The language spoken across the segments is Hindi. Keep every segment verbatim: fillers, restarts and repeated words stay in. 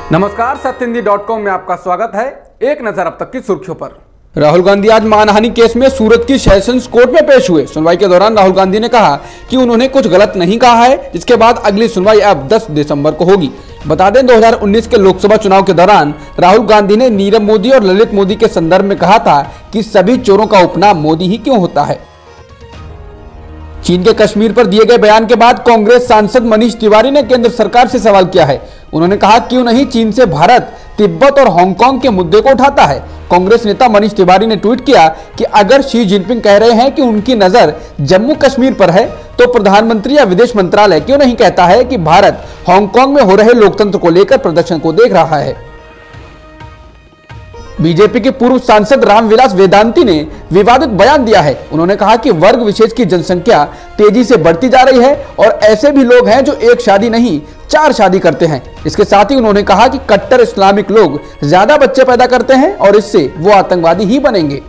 नमस्कार, सत्य हिंदी डॉट कॉम में आपका स्वागत है। एक नजर अब तक की सुर्खियों पर। राहुल गांधी आज मानहानि केस में सूरत की सेशंस कोर्ट में पेश हुए। सुनवाई के दौरान राहुल गांधी ने कहा कि उन्होंने कुछ गलत नहीं कहा है, जिसके बाद अगली सुनवाई अब दस दिसंबर को होगी। बता दें, दो हज़ार उन्नीस के लोकसभा चुनाव के दौरान राहुल गांधी ने नीरव मोदी और ललित मोदी के संदर्भ में कहा था कि सभी चोरों का उपनाम मोदी ही क्यों होता है। चीन के कश्मीर पर दिए गए बयान के बाद कांग्रेस सांसद मनीष तिवारी ने केंद्र सरकार से सवाल किया है। उन्होंने कहा क्यों नहीं चीन से भारत तिब्बत और हांगकांग के मुद्दे को उठाता है। कांग्रेस नेता मनीष तिवारी ने ट्वीट किया कि अगर शी जिनपिंग कह रहे हैं कि उनकी नजर जम्मू कश्मीर पर है, तो प्रधानमंत्री या विदेश मंत्रालय क्यों नहीं कहता है कि भारत हांगकांग में हो रहे लोकतंत्र को लेकर प्रदर्शन को देख रहा है। बीजेपी के पूर्व सांसद रामविलास वेदांती ने विवादित बयान दिया है। उन्होंने कहा कि वर्ग विशेष की जनसंख्या तेजी से बढ़ती जा रही है और ऐसे भी लोग हैं जो एक शादी नहीं चार शादी करते हैं। इसके साथ ही उन्होंने कहा कि कट्टर इस्लामिक लोग ज्यादा बच्चे पैदा करते हैं और इससे वो आतंकवादी ही बनेंगे।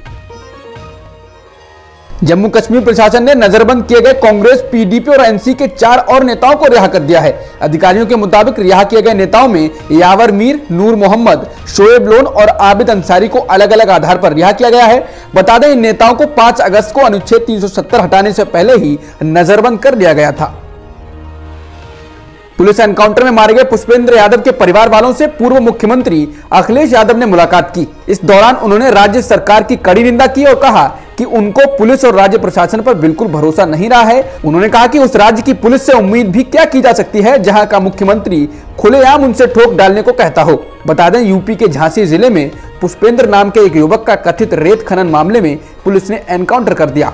जम्मू कश्मीर प्रशासन ने नजरबंद किए गए कांग्रेस, पीडीपी और एनसी के चार और नेताओं को रिहा कर दिया है। अधिकारियों के मुताबिक रिहा किए गए नेताओं में यावर मीर, नूर मोहम्मद, शोएब लोन और आबिद अंसारी को अलग अलग आधार पर रिहा किया गया है। बता दें, इन नेताओं को पांच अगस्त को अनुच्छेद तीन सौ सत्तर हटाने से पहले ही नजरबंद कर दिया गया था। पुलिस एनकाउंटर में मारे गए पुष्पेंद्र यादव के परिवार वालों से पूर्व मुख्यमंत्री अखिलेश यादव ने मुलाकात की। इस दौरान उन्होंने राज्य सरकार की कड़ी निंदा की और कहा कि उनको पुलिस और राज्य प्रशासन पर बिल्कुल भरोसा नहीं रहा है। उन्होंने कहा कि उस राज्य की पुलिस से उम्मीद भी क्या की जा सकती है जहां का मुख्यमंत्री खुलेआम उनसे ठोक डालने को कहता हो। बता दें, यूपी के झांसी जिले में पुष्पेंद्र नाम के एक युवक का कथित रेत खनन मामले में पुलिस ने एनकाउंटर कर दिया।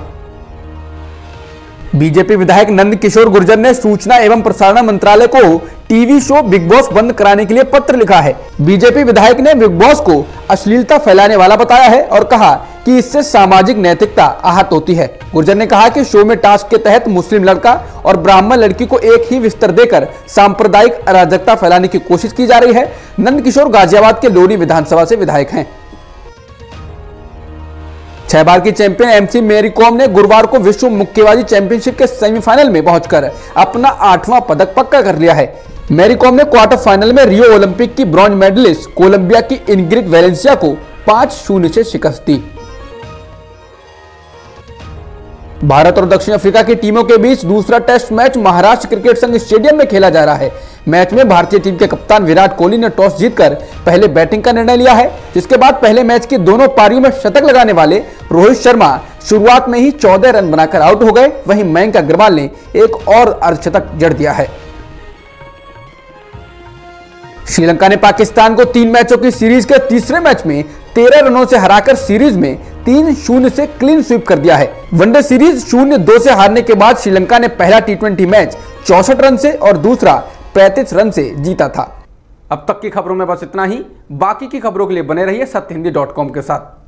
बीजेपी विधायक नंद किशोर गुर्जर ने सूचना एवं प्रसारण मंत्रालय को टीवी शो बिग बॉस बंद कराने के लिए पत्र लिखा है। बीजेपी विधायक ने बिग बॉस को अश्लीलता फैलाने वाला बताया है और कहा कि इससे सामाजिक नैतिकता आहत होती है। गुर्जर ने कहा कि शो में टास्क के तहत मुस्लिम लड़का और ब्राह्मण लड़की को एक ही बिस्तर देकर सांप्रदायिक अराजकता फैलाने की कोशिश की जा रही है। नंद किशोर गाजियाबाद के लोनी विधानसभा से विधायक हैं। छह बार की चैंपियन एमसी मैरी कॉम ने गुरुवार को विश्व मुक्केबाजी चैंपियनशिप के सेमीफाइनल में पहुंचकर अपना आठवां पदक पक्का कर लिया है। मैरी कॉम ने क्वार्टर फाइनल में रियो ओलंपिक की ब्रॉन्ज मेडलिस्ट कोलंबिया की इनग्रिड वैलेंसिया को पांच शून्य से शिकस्त दी। भारत और दक्षिण अफ्रीका की टीमों के बीच दूसरा टेस्ट मैच महाराष्ट्र क्रिकेट संघ स्टेडियम में खेला जा रहा है। मैच में भारतीय टीम के कप्तान विराट कोहली ने टॉस जीतकर पहले बैटिंग का निर्णय लिया है, जिसके बाद पहले मैच की दोनों पारियों में शतक लगाने वाले रोहित शर्मा शुरुआत में ही चौदह रन बनाकर आउट हो गए। वहीं मयंक अग्रवाल ने एक और अर्धशतक जड़ दिया है। श्रीलंका ने पाकिस्तान को तीन मैचों की सीरीज के तीसरे मैच में तेरह रनों से हराकर सीरीज में तीन शून्य से क्लीन स्वीप कर दिया है। वनडे सीरीज शून्य दो से हारने के बाद श्रीलंका ने पहला टी ट्वेंटी मैच चौसठ रन से और दूसरा पैंतीस रन से जीता था। अब तक की खबरों में बस इतना ही। बाकी की खबरों के लिए बने रहिए सत्य हिंदी डॉट कॉम के साथ।